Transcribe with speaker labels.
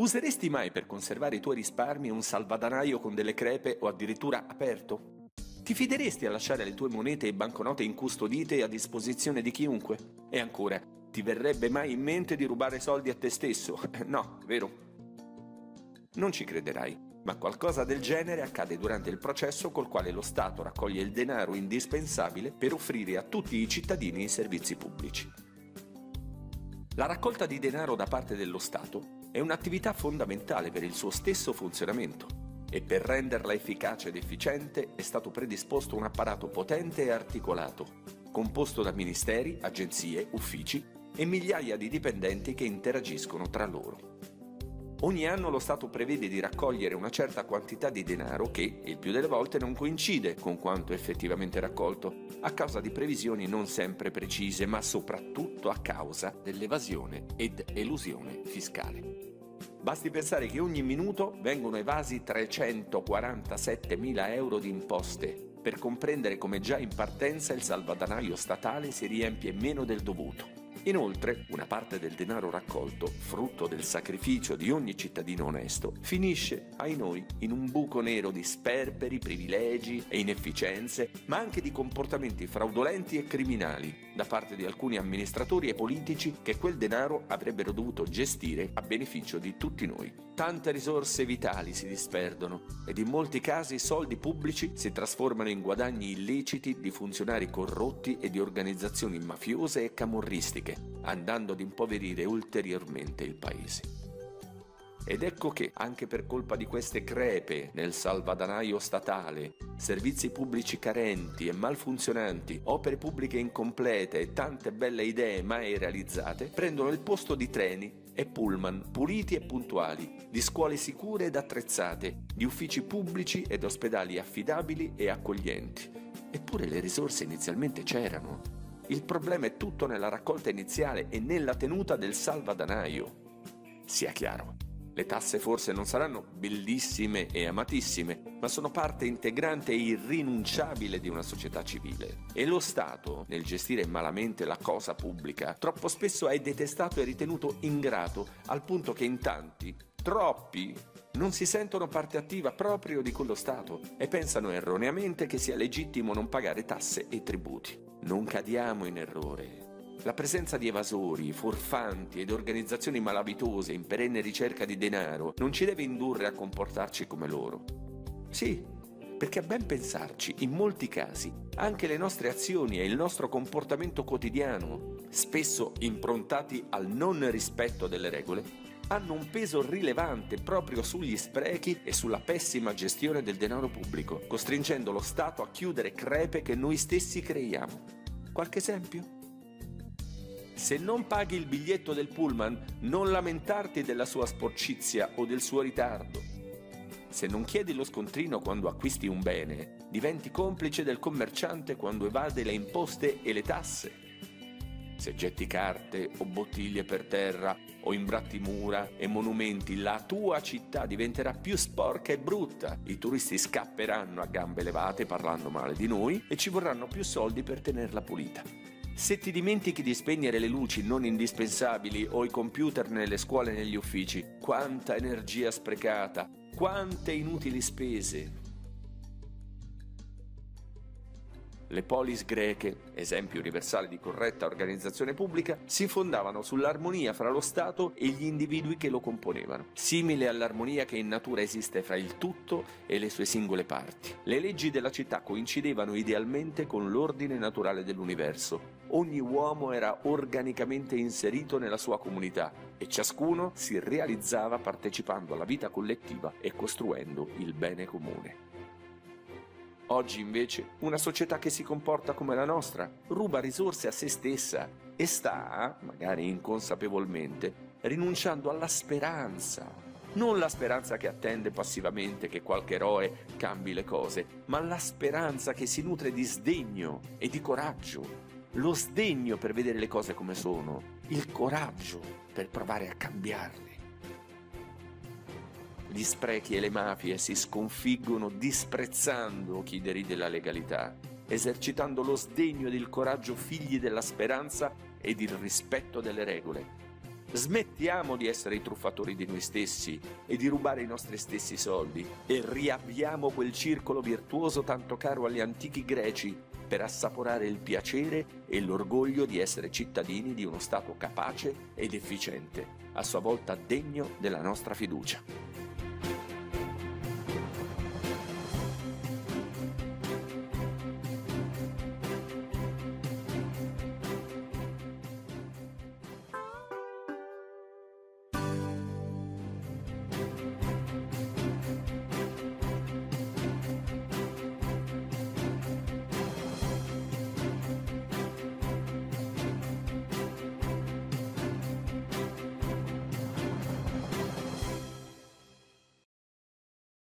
Speaker 1: Useresti mai per conservare i tuoi risparmi un salvadanaio con delle crepe o addirittura aperto? Ti fideresti a lasciare le tue monete e banconote incustodite e a disposizione di chiunque? E ancora, ti verrebbe mai in mente di rubare soldi a te stesso? No, vero? Non ci crederai, ma qualcosa del genere accade durante il processo col quale lo Stato raccoglie il denaro indispensabile per offrire a tutti i cittadini i servizi pubblici. La raccolta di denaro da parte dello Stato è un'attività fondamentale per il suo stesso funzionamento e per renderla efficace ed efficiente è stato predisposto un apparato potente e articolato, composto da ministeri, agenzie, uffici e migliaia di dipendenti che interagiscono tra loro. Ogni anno lo Stato prevede di raccogliere una certa quantità di denaro che, il più delle volte, non coincide con quanto effettivamente raccolto, a causa di previsioni non sempre precise, ma soprattutto a causa dell'evasione ed elusione fiscale. Basti pensare che ogni minuto vengono evasi 347.000 euro di imposte, per comprendere come già in partenza il salvadanaio statale si riempie meno del dovuto. Inoltre, una parte del denaro raccolto, frutto del sacrificio di ogni cittadino onesto, finisce, ai noi, in un buco nero di sperperi, privilegi e inefficienze, ma anche di comportamenti fraudolenti e criminali da parte di alcuni amministratori e politici che quel denaro avrebbero dovuto gestire a beneficio di tutti noi. Tante risorse vitali si disperdono ed in molti casi soldi pubblici si trasformano in guadagni illeciti di funzionari corrotti e di organizzazioni mafiose e camorristiche, andando ad impoverire ulteriormente il paese. Ed ecco che, anche per colpa di queste crepe nel salvadanaio statale, servizi pubblici carenti e malfunzionanti, opere pubbliche incomplete e tante belle idee mai realizzate, prendono il posto di treni e pullman puliti e puntuali, di scuole sicure ed attrezzate, di uffici pubblici ed ospedali affidabili e accoglienti. Eppure le risorse inizialmente c'erano. Il problema è tutto nella raccolta iniziale e nella tenuta del salvadanaio. Sia chiaro, le tasse forse non saranno bellissime e amatissime, ma sono parte integrante e irrinunciabile di una società civile. E lo Stato, nel gestire malamente la cosa pubblica, troppo spesso è detestato e ritenuto ingrato, al punto che in tanti, troppi, non si sentono parte attiva proprio di quello Stato e pensano erroneamente che sia legittimo non pagare tasse e tributi. Non cadiamo in errore. La presenza di evasori, furfanti ed organizzazioni malavitose in perenne ricerca di denaro non ci deve indurre a comportarci come loro. Sì, perché a ben pensarci, in molti casi, anche le nostre azioni e il nostro comportamento quotidiano, spesso improntati al non rispetto delle regole, hanno un peso rilevante proprio sugli sprechi e sulla pessima gestione del denaro pubblico, costringendo lo Stato a chiudere crepe che noi stessi creiamo. Qualche esempio? Se non paghi il biglietto del pullman, non lamentarti della sua sporcizia o del suo ritardo. Se non chiedi lo scontrino quando acquisti un bene, diventi complice del commerciante quando evade le imposte e le tasse. Se getti carte o bottiglie per terra o imbratti mura e monumenti, la tua città diventerà più sporca e brutta. I turisti scapperanno a gambe levate parlando male di noi e ci vorranno più soldi per tenerla pulita. Se ti dimentichi di spegnere le luci non indispensabili o i computer nelle scuole e negli uffici, quanta energia sprecata, quante inutili spese. Le polis greche, esempio universale di corretta organizzazione pubblica, si fondavano sull'armonia fra lo Stato e gli individui che lo componevano, simile all'armonia che in natura esiste fra il tutto e le sue singole parti. Le leggi della città coincidevano idealmente con l'ordine naturale dell'universo. Ogni uomo era organicamente inserito nella sua comunità e ciascuno si realizzava partecipando alla vita collettiva e costruendo il bene comune. Oggi invece una società che si comporta come la nostra ruba risorse a se stessa e sta, magari inconsapevolmente, rinunciando alla speranza. Non la speranza che attende passivamente che qualche eroe cambi le cose, ma la speranza che si nutre di sdegno e di coraggio. Lo sdegno per vedere le cose come sono, il coraggio per provare a cambiarle. Gli sprechi e le mafie si sconfiggono disprezzando chi deride la legalità, esercitando lo sdegno ed il coraggio figli della speranza ed il rispetto delle regole. Smettiamo di essere i truffatori di noi stessi e di rubare i nostri stessi soldi e riavviamo quel circolo virtuoso tanto caro agli antichi greci per assaporare il piacere e l'orgoglio di essere cittadini di uno Stato capace ed efficiente, a sua volta degno della nostra fiducia.